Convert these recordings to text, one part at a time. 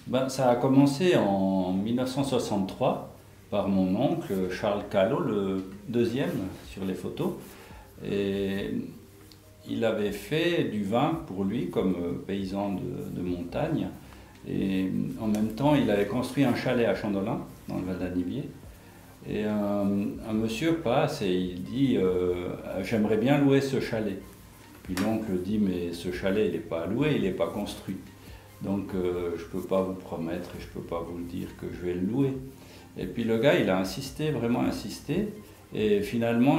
Ben, ça a commencé en 1963 par mon oncle Charles Callot, le deuxième sur les photos. Et il avait fait du vin pour lui comme paysan de montagne. Et en même temps, il avait construit un chalet à Chandolin, dans le Val d'Anivier. Et un monsieur passe et il dit j'aimerais bien louer ce chalet. Puis l'oncle dit mais ce chalet il n'est pas loué, il n'est pas construit. Donc je ne peux pas vous promettre et je ne peux pas vous le dire que je vais le louer. Et puis le gars il a insisté, vraiment insisté. Et finalement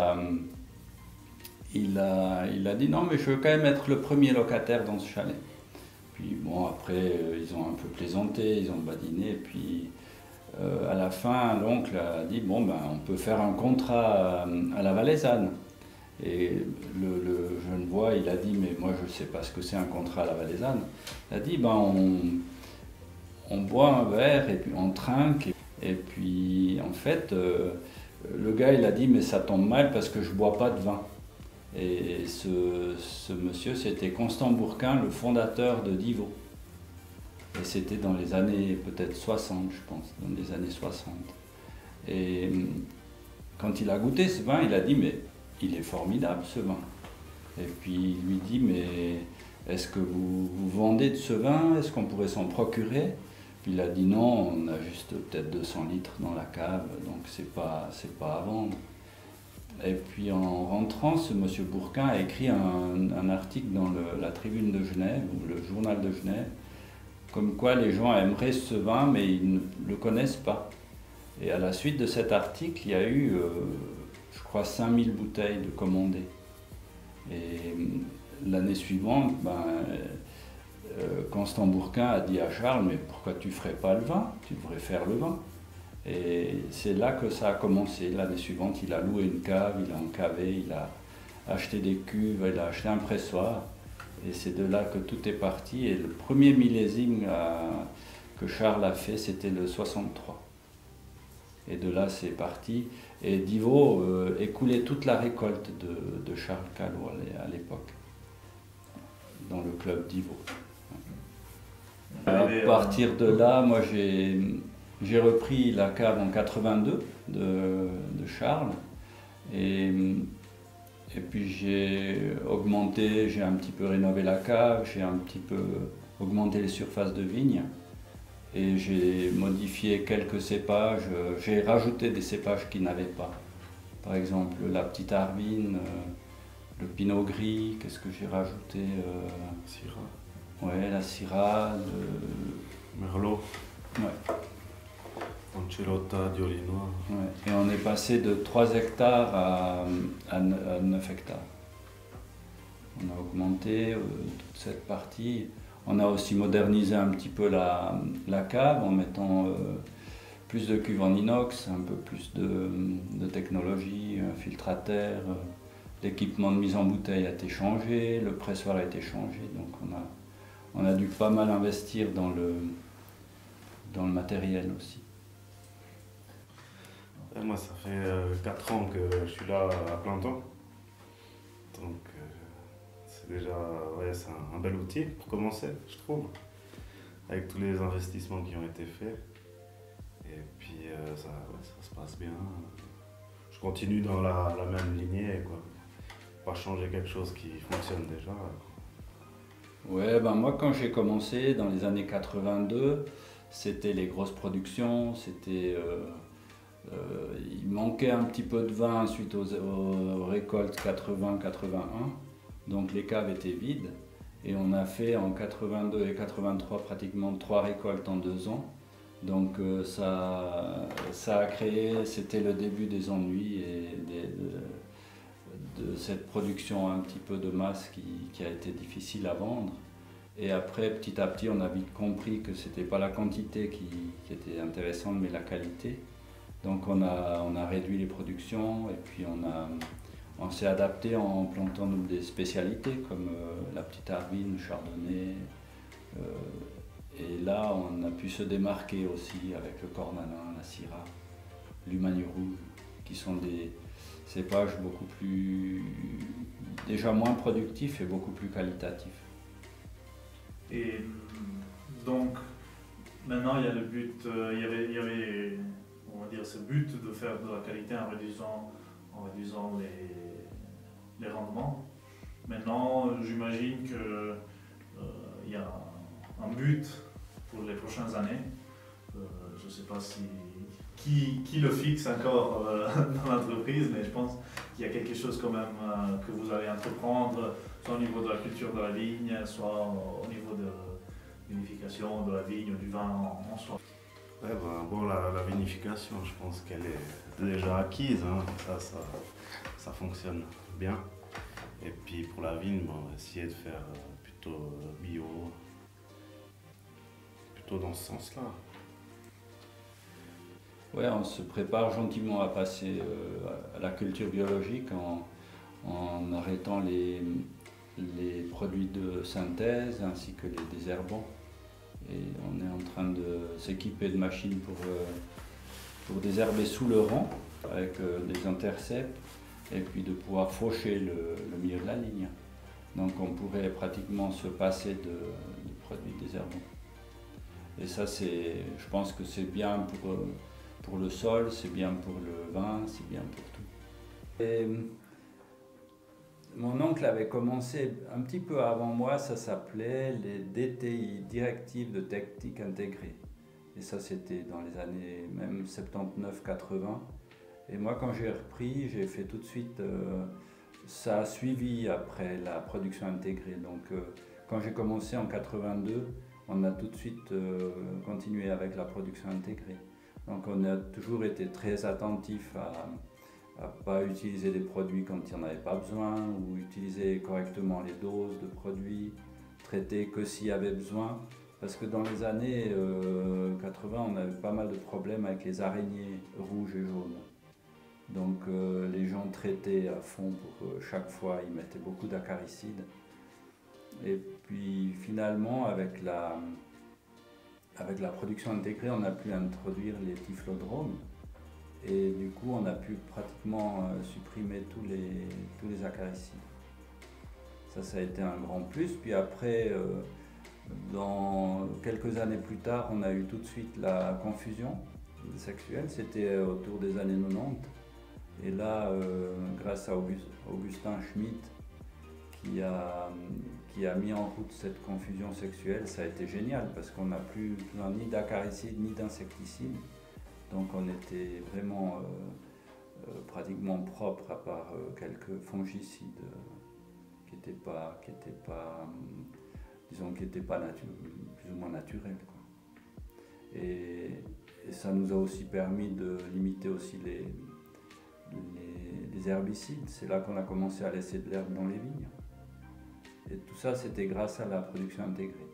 il a dit non mais je veux quand même être le premier locataire dans ce chalet. Puis bon après ils ont un peu plaisanté, ils ont badiné. Et puis à la fin l'oncle a dit bon ben on peut faire un contrat à la Valaisanne. Et le Genevois, il a dit, mais moi je ne sais pas ce que c'est un contrat à la Valaisanne. Il a dit, ben on boit un verre et puis on trinque. Et puis en fait, le gars il a dit, mais ça tombe mal parce que je ne bois pas de vin. Et ce monsieur, c'était Constant Bourquin, le fondateur de Divot. Et c'était dans les années peut-être 60, je pense, dans les années 60. Et quand il a goûté ce vin, il a dit, mais il est formidable ce vin. Et puis il lui dit, mais est-ce que vous vendez de ce vin? Est-ce qu'on pourrait s'en procurer? Puis il a dit non, on a juste peut-être 200 litres dans la cave, donc c'est pas à vendre. Et puis en rentrant, ce monsieur Bourquin a écrit un article dans la Tribune de Genève, ou le Journal de Genève, comme quoi les gens aimeraient ce vin, mais ils ne le connaissent pas. Et à la suite de cet article, il y a eu je crois 5000 bouteilles de commandées. Et l'année suivante, Constant Bourquin a dit à Charles, mais pourquoi tu ne ferais pas le vin? Tu devrais faire le vin. Et c'est là que ça a commencé. L'année suivante, il a loué une cave, il a encavé, il a acheté des cuves, il a acheté un pressoir. Et c'est de là que tout est parti. Et le premier millésime que Charles a fait, c'était le 63. Et de là, c'est parti. Et Divot écoulait toute la récolte de Charles Callot à l'époque, dans le club Divot. À partir de là, moi j'ai repris la cave en 82 de Charles. Et puis j'ai augmenté, j'ai un petit peu rénové la cave, j'ai un petit peu augmenté les surfaces de vignes. Et j'ai modifié quelques cépages, j'ai rajouté des cépages qui n'avaient pas. Par exemple, la petite Arvine, le pinot gris, qu'est-ce que j'ai rajouté Syrah. Ouais, la Syrah, Merlot. Ouais. Ancelotta, Diolinois. Ouais. Et on est passé de 3 hectares à 9 hectares. On a augmenté toute cette partie. On a aussi modernisé un petit peu la cave en mettant plus de cuves en inox, un peu plus de technologie, un filtre à terre. L'équipement de mise en bouteille a été changé, le pressoir a été changé. Donc on a dû pas mal investir dans le matériel aussi. Et moi, ça fait 4 ans que je suis là à plein temps. Donc c'est déjà c'est un bel outil pour commencer, je trouve, avec tous les investissements qui ont été faits. Et puis ça se passe bien. Je continue dans la même lignée, quoi. Pas changer quelque chose qui fonctionne déjà. Ouais, ben moi quand j'ai commencé dans les années 82, c'était les grosses productions, il manquait un petit peu de vin suite aux récoltes 80-81. Donc les caves étaient vides et on a fait en 82 et 83 pratiquement 3 récoltes en 2 ans. Donc ça a créé, c'était le début des ennuis et de cette production un petit peu de masse qui a été difficile à vendre. Et après, petit à petit, on a vite compris que ce n'était pas la quantité qui était intéressante, mais la qualité. Donc on a réduit les productions et puis on s'est adapté en plantant des spécialités comme la petite Arvine, le chardonnay. Et là, on a pu se démarquer aussi avec le cornalin, la syrah, l'humagne rouge, qui sont des cépages beaucoup plus, déjà moins productifs et beaucoup plus qualitatifs. Et donc, Maintenant, il y a le but, il y avait, on va dire, ce but de faire de la qualité en réduisant les rendements. Maintenant, j'imagine que il y a un but pour les prochaines années. Je ne sais pas qui le fixe encore dans l'entreprise, mais je pense qu'il y a quelque chose quand même que vous allez entreprendre, soit au niveau de la culture de la vigne, soit au niveau de vinification de la vigne ou du vin en soi. Ouais, bon, la vinification, je pense qu'elle est déjà acquise, hein. Ça fonctionne bien. Et puis pour la vigne, on va essayer de faire plutôt bio, plutôt dans ce sens-là. Ouais, on se prépare gentiment à passer à la culture biologique en arrêtant les produits de synthèse ainsi que les désherbants. Et on est en train de s'équiper de machines pour désherber sous le rang avec des intercepts et puis de pouvoir faucher le milieu de la ligne. Donc on pourrait pratiquement se passer de produits désherbants. Et ça, je pense que c'est bien pour le sol, c'est bien pour le vin, c'est bien pour tout. Et mon oncle avait commencé un petit peu avant moi, ça s'appelait les DTI, Directives de Technique Intégrée. Et ça, c'était dans les années même 79-80. Et moi, quand j'ai repris, j'ai fait tout de suite, ça a suivi après la production intégrée. Donc, quand j'ai commencé en 82, on a tout de suite continué avec la production intégrée. Donc, on a toujours été très attentif à ne pas utiliser des produits quand il n'y en avait pas besoin, ou utiliser correctement les doses de produits, traiter que s'il y avait besoin. Parce que dans les années 80, on avait pas mal de problèmes avec les araignées rouges et jaunes. Donc les gens traitaient à fond pour chaque fois, ils mettaient beaucoup d'acaricides. Et puis finalement, avec la production intégrée, on a pu introduire les typhlodromes. Et du coup, on a pu pratiquement supprimer tous les acaricides. Ça a été un grand plus. Puis après, dans quelques années plus tard, on a eu tout de suite la confusion sexuelle. C'était autour des années 90. Et là, grâce à Augustin Schmitt, qui a mis en route cette confusion sexuelle, ça a été génial parce qu'on n'a plus besoin ni d'acaricides ni d'insecticides. Donc on était vraiment pratiquement propre à part quelques fongicides qui n'étaient pas disons, plus ou moins naturels, quoi. Et ça nous a aussi permis de limiter aussi les herbicides. C'est là qu'on a commencé à laisser de l'herbe dans les vignes. Et tout ça, c'était grâce à la production intégrée.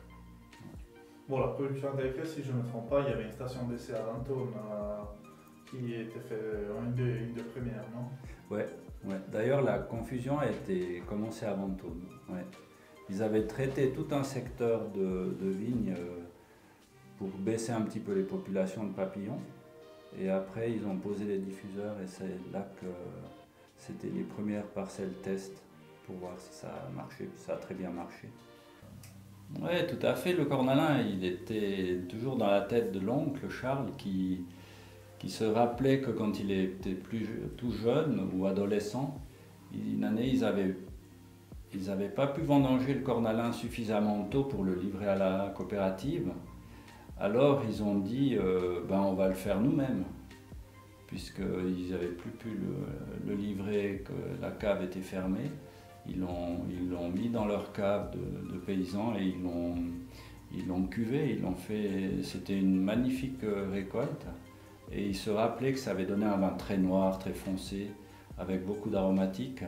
Bon, la production intégrée, si je ne me trompe pas, il y avait une station d'essai à Lantôme qui était faite une des premières, non? Ouais. D'ailleurs, la confusion a été commencée à Lantôme. Ouais. Ils avaient traité tout un secteur de vignes pour baisser un petit peu les populations de papillons. Et après, ils ont posé les diffuseurs et c'est là que c'était les premières parcelles test pour voir si ça a marché. Ça a très bien marché. Oui, tout à fait. Le cornalin, il était toujours dans la tête de l'oncle Charles qui se rappelait que quand il était tout jeune ou adolescent, une année, ils n'avaient pas pu vendanger le cornalin suffisamment tôt pour le livrer à la coopérative. Alors ils ont dit on va le faire nous-mêmes, puisqu'ils n'avaient plus pu le livrer, que la cave était fermée. Ils l'ont mis dans leur cave de paysans et ils l'ont cuvé, ils l'ont fait. C'était une magnifique récolte. Et ils se rappelaient que ça avait donné un vin très noir, très foncé, avec beaucoup d'aromatiques.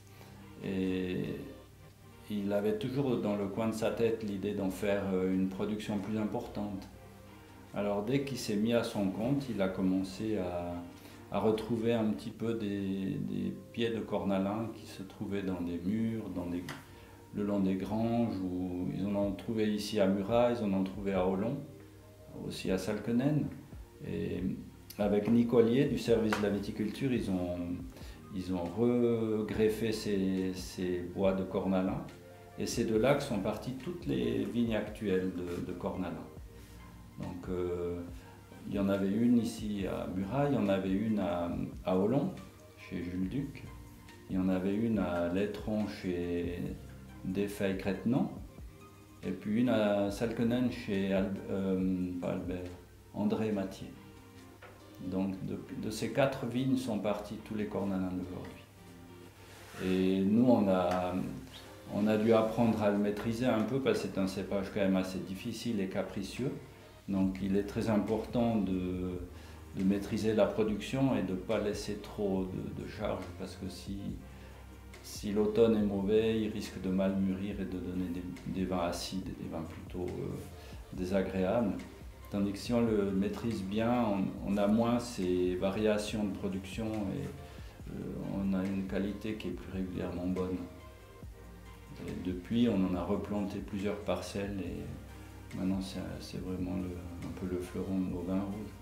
Et il avait toujours dans le coin de sa tête l'idée d'en faire une production plus importante. Alors dès qu'il s'est mis à son compte, il a commencé à retrouver un petit peu des pieds de cornalin qui se trouvaient dans des murs, le long des granges. Ils en ont trouvé ici à Murat, ils en ont trouvé à Olon, aussi à Salkenen. Et avec Nicolier du service de la viticulture, ils ont regreffé ces bois de cornalin. Et c'est de là que sont parties toutes les vignes actuelles de cornalin. Donc il y en avait une ici à Muraille, il y en avait une à Olon, chez Jules Duc. Il y en avait une à Lettron chez Desfeil-Crétenon. Et puis une à Salkenen chez André Mathieu. Donc de ces 4 vignes sont partis tous les cornalins d'aujourd'hui. Et nous on a dû apprendre à le maîtriser un peu parce que c'est un cépage quand même assez difficile et capricieux. Donc il est très important de maîtriser la production et de ne pas laisser trop de charge parce que si l'automne est mauvais, il risque de mal mûrir et de donner des vins acides et des vins plutôt désagréables. Tandis que si on le maîtrise bien, on a moins ces variations de production et on a une qualité qui est plus régulièrement bonne. Et depuis, on en a replanté plusieurs parcelles et maintenant c'est vraiment un peu le fleuron de nos vins rouges.